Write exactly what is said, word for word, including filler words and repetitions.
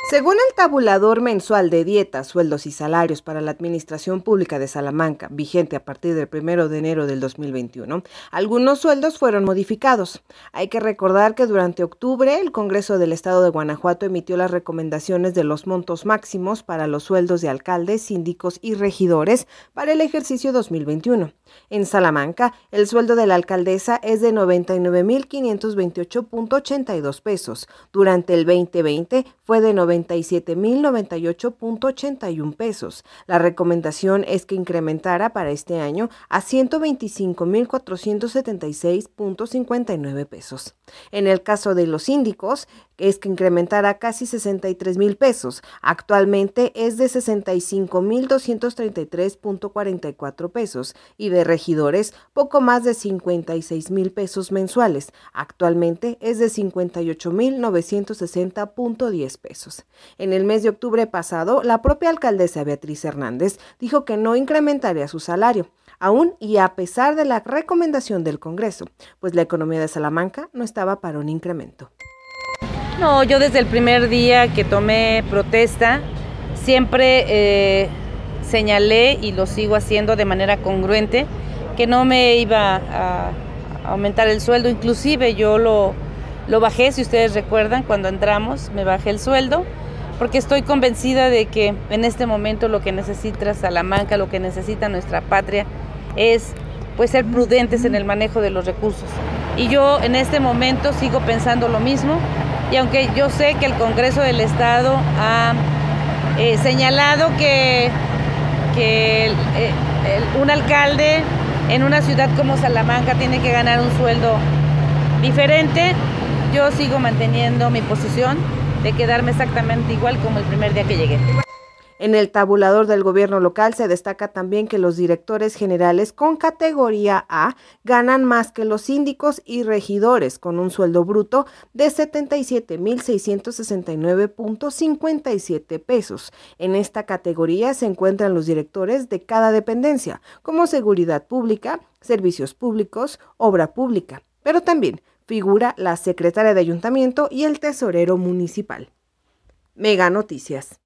Según el tabulador mensual de dietas, sueldos y salarios para la Administración Pública de Salamanca, vigente a partir del primero de enero del dos mil veintiuno, algunos sueldos fueron modificados. Hay que recordar que durante octubre el Congreso del Estado de Guanajuato emitió las recomendaciones de los montos máximos para los sueldos de alcaldes, síndicos y regidores para el ejercicio dos mil veintiuno. En Salamanca, el sueldo de la alcaldesa es de noventa y nueve mil quinientos veintiocho punto ochenta y dos pesos. Durante el veinte veinte fue de noventa y siete mil noventa y ocho punto ochenta y uno pesos. La recomendación es que incrementara para este año a ciento veinticinco mil cuatrocientos setenta y seis punto cincuenta y nueve pesos. En el caso de los síndicos, es que incrementara casi sesenta y tres mil pesos. Actualmente es de sesenta y cinco mil doscientos treinta y tres punto cuarenta y cuatro pesos y de regidores poco más de cincuenta y seis mil pesos mensuales. Actualmente es de cincuenta y ocho mil novecientos sesenta punto diez pesos. En el mes de octubre pasado, la propia alcaldesa Beatriz Hernández dijo que no incrementaría su salario, aún y a pesar de la recomendación del Congreso, pues la economía de Salamanca no estaba para un incremento. No, yo desde el primer día que tomé protesta siempre eh, señalé y lo sigo haciendo de manera congruente que no me iba a aumentar el sueldo, inclusive yo lo, lo bajé, si ustedes recuerdan, cuando entramos me bajé el sueldo porque estoy convencida de que en este momento lo que necesita Salamanca, lo que necesita nuestra patria es pues ser prudentes en el manejo de los recursos. Y yo en este momento sigo pensando lo mismo. Y aunque yo sé que el Congreso del Estado ha eh, señalado que, que el, el, un alcalde en una ciudad como Salamanca tiene que ganar un sueldo diferente, yo sigo manteniendo mi posición de quedarme exactamente igual como el primer día que llegué. En el tabulador del gobierno local se destaca también que los directores generales con categoría A ganan más que los síndicos y regidores, con un sueldo bruto de setenta y siete mil seiscientos sesenta y nueve punto cincuenta y siete pesos. En esta categoría se encuentran los directores de cada dependencia, como seguridad pública, servicios públicos, obra pública, pero también figura la secretaria de ayuntamiento y el tesorero municipal. Mega Noticias.